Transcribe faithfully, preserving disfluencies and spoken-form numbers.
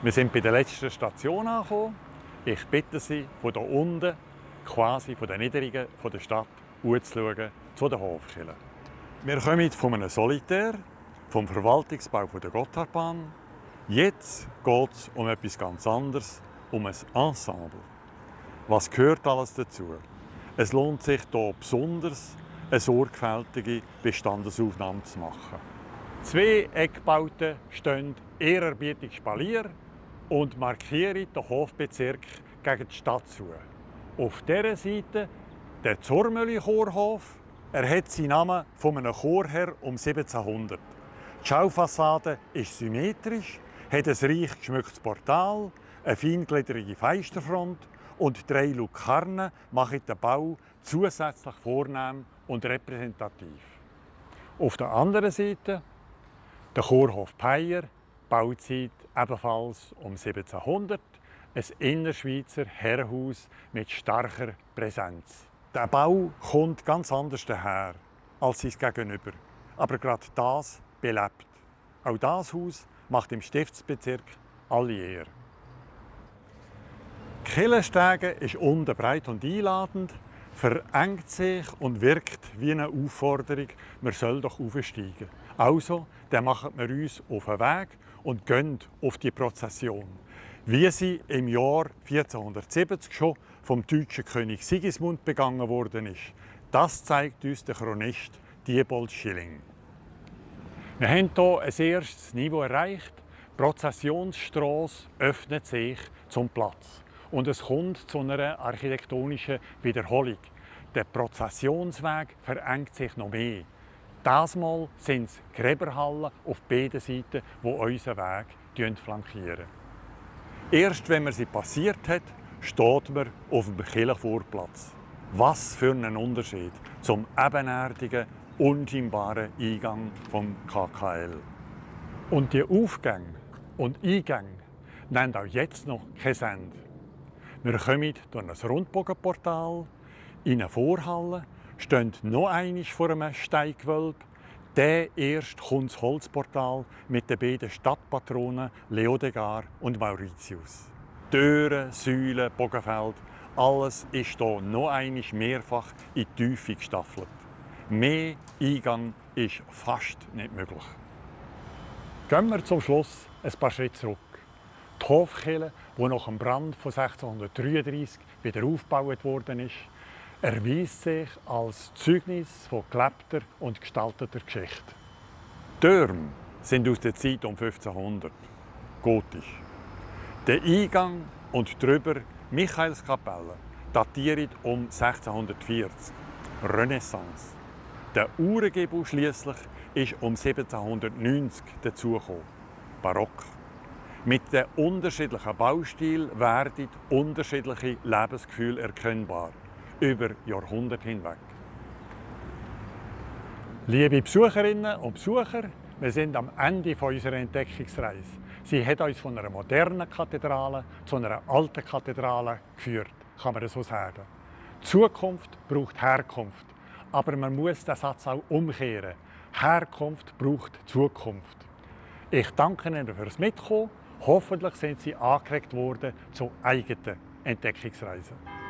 Wir sind bei der letzten Station angekommen. Ich bitte Sie, von hier unten, quasi von den Niederungen von der Stadt, hochzuschauen zu der Hofkirche. Wir kommen von einem Solitär, vom Verwaltungsbau der Gotthardbahn. Jetzt geht es um etwas ganz anderes, um ein Ensemble. Was gehört alles dazu? Es lohnt sich hier besonders, eine sorgfältige Bestandesaufnahme zu machen. Zwei Eckbauten stehen ehrerbietig Spalier und markieren den Hofbezirk gegen die Stadt zu. Auf dieser Seite der Zormöli-Chorhof. Er hat seinen Namen von einem Chorherr um siebzehnhundert. Die Schaufassade ist symmetrisch, hat ein reich geschmücktes Portal, eine feingliedrige Feisterfront und drei Lukarnen machen den Bau zusätzlich vornehm und repräsentativ. Auf der anderen Seite der Chorhof Peyer, Bauzeit ebenfalls um siebzehnhundert, ein Innerschweizer Herrenhaus mit starker Präsenz. Der Bau kommt ganz anders daher als sein Gegenüber, aber gerade das belebt. Auch das Haus macht im Stiftsbezirk alle Ehre. Die Kirchenstege ist unten breit und einladend, verengt sich und wirkt wie eine Aufforderung, man soll doch aufsteigen. Also, dann machen wir uns auf den Weg und gehen auf die Prozession, wie sie im Jahr vierzehnhundertsiebzig schon vom deutschen König Sigismund begangen worden ist. Das zeigt uns der Chronist Diebold Schilling. Wir haben hier ein erstes Niveau erreicht. Die Prozessionsstrasse öffnet sich zum Platz. Und es kommt zu einer architektonischen Wiederholung. Der Prozessionsweg verengt sich noch mehr. Diesmal sind es Gräberhallen auf beiden Seiten, die unseren Weg flankieren. Erst wenn man sie passiert hat, steht man auf dem Kirchenvorplatz. Was für ein Unterschied zum ebenerdigen, unscheinbaren Eingang vom K K L. Und die Aufgänge und Eingänge nehmen auch jetzt noch kein Ende. Wir kommen durch ein Rundbogenportal, in eine Vorhalle, stehen noch einmal vor einem Steingewölbe. Dann erst kommt das Holzportal mit den beiden Stadtpatronen Leodegar und Mauritius. Türen, Säulen, Bogenfeld, alles ist hier noch einmal mehrfach in die Tiefe gestaffelt. Mehr Eingang ist fast nicht möglich. Gehen wir zum Schluss ein paar Schritte zurück. Die Hofkirche, die nach dem Brand von sechzehnhundertdreiunddreissig wieder aufgebaut worden ist, erweist sich als Zeugnis von gelebter und gestalteter Geschichte. Die Türme sind aus der Zeit um fünfzehnhundert, gotisch. Der Eingang und drüber Michaelskapelle datieren um sechzehnhundertvierzig, Renaissance. Der Uhrengiebel schliesslich ist um siebzehnhundertneunzig dazugekommen, Barock. Mit den unterschiedlichen Baustilen werden unterschiedliche Lebensgefühle erkennbar, über Jahrhunderte hinweg. Liebe Besucherinnen und Besucher, wir sind am Ende unserer Entdeckungsreise. Sie hat uns von einer modernen Kathedrale zu einer alten Kathedrale geführt, kann man so sagen. Die Zukunft braucht Herkunft, aber man muss den Satz auch umkehren. Herkunft braucht Zukunft. Ich danke Ihnen fürs Mitkommen. Hoffentlich sind Sie angeregt worden zu eigenen Entdeckungsreisen.